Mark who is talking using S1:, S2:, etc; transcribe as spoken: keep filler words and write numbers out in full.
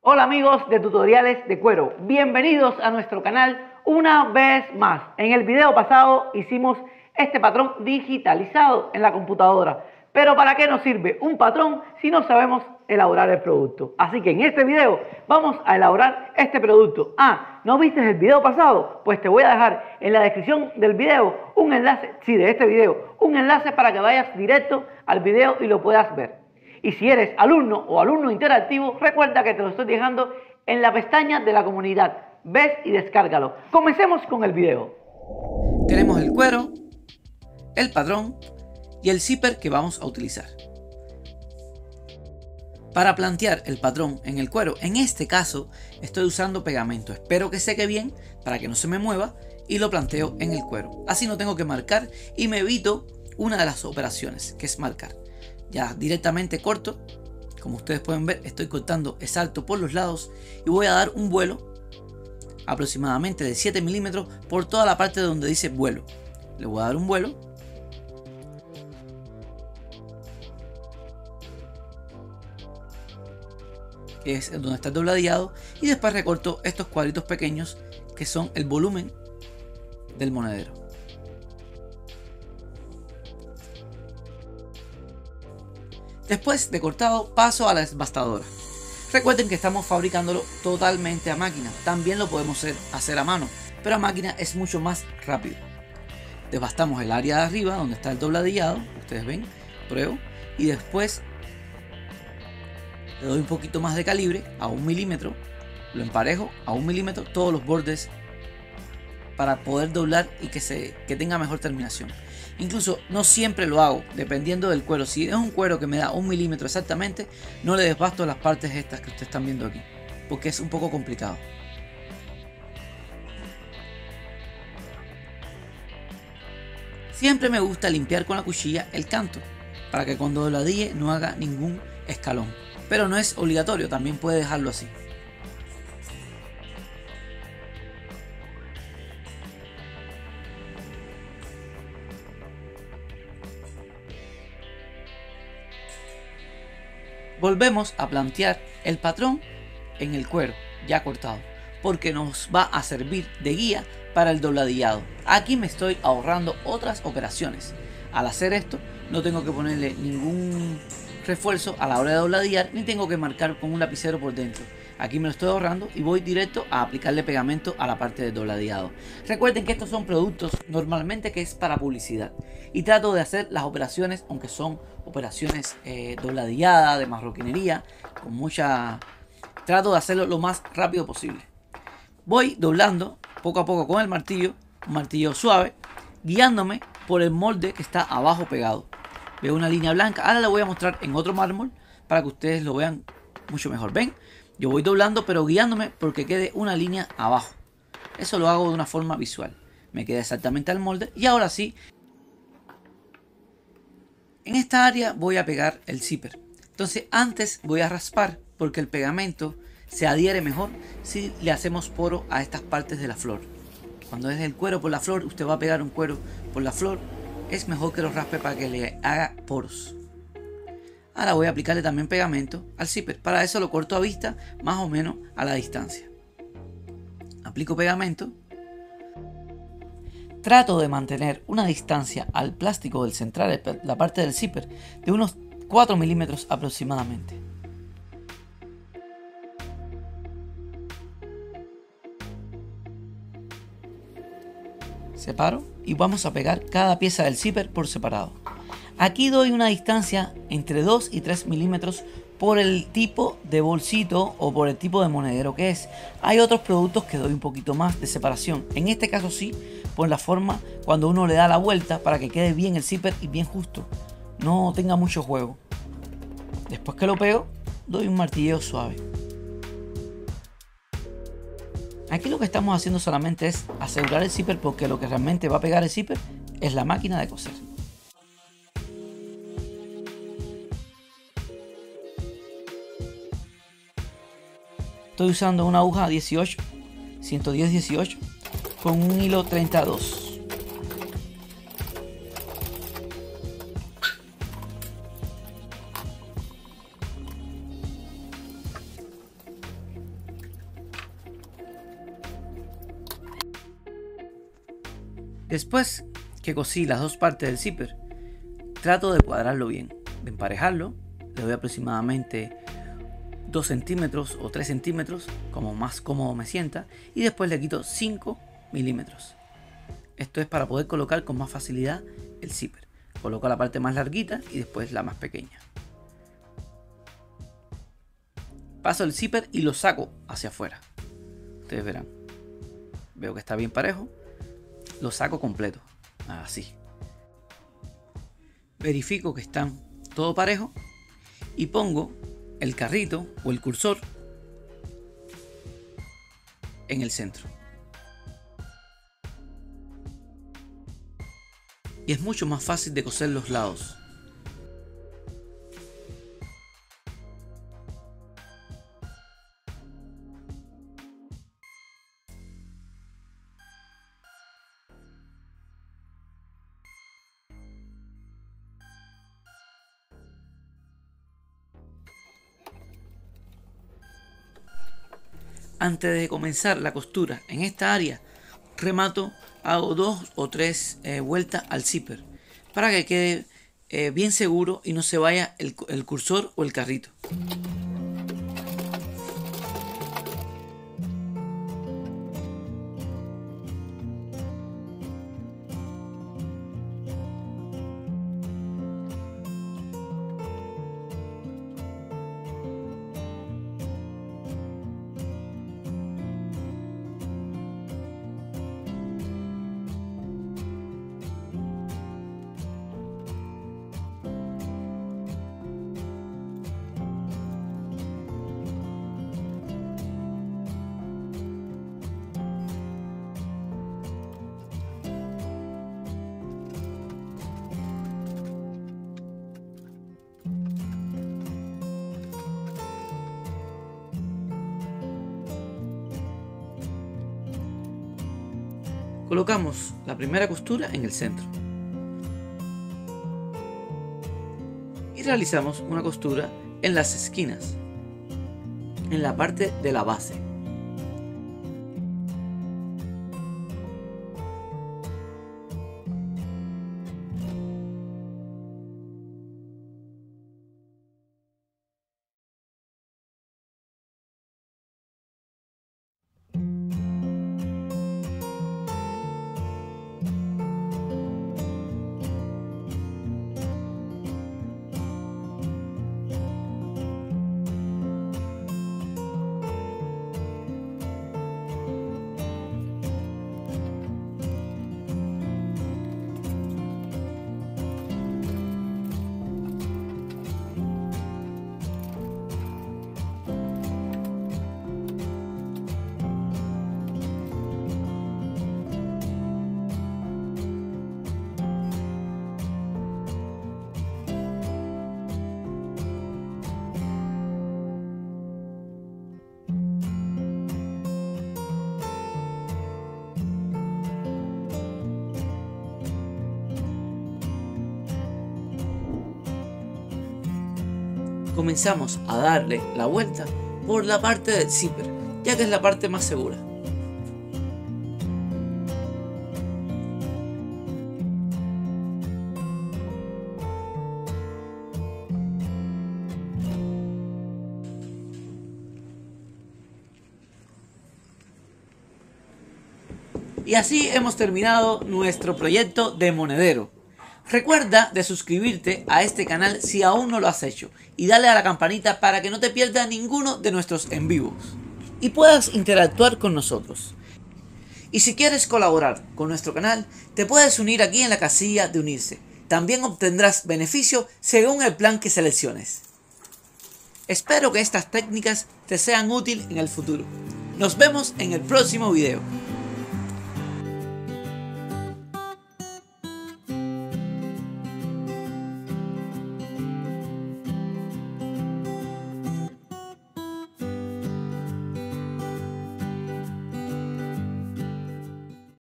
S1: Hola amigos de Tutoriales de Cuero, bienvenidos a nuestro canal una vez más. En el video pasado hicimos este patrón digitalizado en la computadora, pero ¿para qué nos sirve un patrón si no sabemos elaborar el producto? Así que en este video vamos a elaborar este producto. Ah, ¿no viste el video pasado? Pues te voy a dejar en la descripción del video un enlace, sí, de este video, un enlace para que vayas directo al video y lo puedas ver. Y si eres alumno o alumno interactivo, recuerda que te lo estoy dejando en la pestaña de la comunidad. Ves y descárgalo. Comencemos con el video.
S2: Tenemos el cuero, el patrón y el zipper que vamos a utilizar. Para plantear el patrón en el cuero, en este caso estoy usando pegamento. Espero que seque bien para que no se me mueva y lo planteo en el cuero. Así no tengo que marcar y me evito una de las operaciones, que es marcar. Ya directamente corto, como ustedes pueden ver estoy cortando exacto por los lados y voy a dar un vuelo aproximadamente de siete milímetros por toda la parte donde dice vuelo. Le voy a dar un vuelo que es donde está el dobladillado, y después recorto estos cuadritos pequeños que son el volumen del monedero. Después de cortado paso a la desbastadora. Recuerden que estamos fabricándolo totalmente a máquina. También lo podemos hacer, hacer a mano, pero a máquina es mucho más rápido. Desbastamos el área de arriba donde está el dobladillado, ustedes ven, pruebo, y después le doy un poquito más de calibre a un milímetro, lo emparejo a un milímetro todos los bordes para poder doblar y que, se, que tenga mejor terminación. Incluso no siempre lo hago, dependiendo del cuero. Si es un cuero que me da un milímetro exactamente, no le desbasto las partes estas que ustedes están viendo aquí, porque es un poco complicado. Siempre me gusta limpiar con la cuchilla el canto, para que cuando dobladille no haga ningún escalón. Pero no es obligatorio, también puede dejarlo así. Volvemos a plantear el patrón en el cuero ya cortado, porque nos va a servir de guía para el dobladillado. Aquí me estoy ahorrando otras operaciones. Al hacer esto no tengo que ponerle ningún refuerzo a la hora de dobladillar, ni tengo que marcar con un lapicero por dentro. Aquí me lo estoy ahorrando y voy directo a aplicarle pegamento a la parte del dobladillado. Recuerden que estos son productos normalmente que es para publicidad, y trato de hacer las operaciones, aunque son operaciones eh, dobladilladas de marroquinería, con mucha, trato de hacerlo lo más rápido posible. Voy doblando poco a poco con el martillo, un martillo suave, guiándome por el molde que está abajo pegado. Veo una línea blanca, ahora la voy a mostrar en otro mármol para que ustedes lo vean mucho mejor. Ven, yo voy doblando pero guiándome porque quede una línea abajo. Eso lo hago de una forma visual. Me queda exactamente al molde y ahora sí, en esta área voy a pegar el zipper. Entonces antes voy a raspar porque el pegamento se adhiere mejor si le hacemos poro a estas partes de la flor. Cuando es el cuero por la flor, usted va a pegar un cuero por la flor, es mejor que lo raspe para que le haga poros. Ahora voy a aplicarle también pegamento al zipper. Para eso lo corto a vista, más o menos a la distancia. Aplico pegamento. Trato de mantener una distancia al plástico del central, la parte del zipper, de unos cuatro milímetros aproximadamente. Separo y vamos a pegar cada pieza del zipper por separado. Aquí doy una distancia entre dos y tres milímetros por el tipo de bolsito o por el tipo de monedero que es. Hay otros productos que doy un poquito más de separación. En este caso sí, por la forma cuando uno le da la vuelta para que quede bien el zipper y bien justo. No tenga mucho juego. Después que lo pego, doy un martilleo suave. Aquí lo que estamos haciendo solamente es asegurar el zipper, porque lo que realmente va a pegar el zipper es la máquina de coser. Estoy usando una aguja dieciocho, ciento diez dieciocho con un hilo treinta y dos. Después que cosí las dos partes del zipper, trato de cuadrarlo bien, de emparejarlo. Le doy aproximadamente dos centímetros o tres centímetros, como más cómodo me sienta, y después le quito cinco milímetros. Esto es para poder colocar con más facilidad el zipper. Coloco la parte más larguita y después la más pequeña. Paso el zipper y lo saco hacia afuera. Ustedes verán. Veo que está bien parejo. Lo saco completo. Así. Verifico que están todo parejo. Y pongo el carrito o el cursor en el centro. Y es mucho más fácil de coser los lados. Antes de comenzar la costura en esta área, remato, hago dos o tres eh, vueltas al zipper para que quede eh, bien seguro y no se vaya el, el cursor o el carrito. Colocamos la primera costura en el centro y realizamos una costura en las esquinas, en la parte de la base. Comenzamos a darle la vuelta por la parte del zipper, ya que es la parte más segura. Y así hemos terminado nuestro proyecto de monedero. Recuerda de suscribirte a este canal si aún no lo has hecho y dale a la campanita para que no te pierdas ninguno de nuestros en vivos y puedas interactuar con nosotros. Y si quieres colaborar con nuestro canal, te puedes unir aquí en la casilla de unirse. También obtendrás beneficio según el plan que selecciones. Espero que estas técnicas te sean útiles en el futuro. Nos vemos en el próximo video.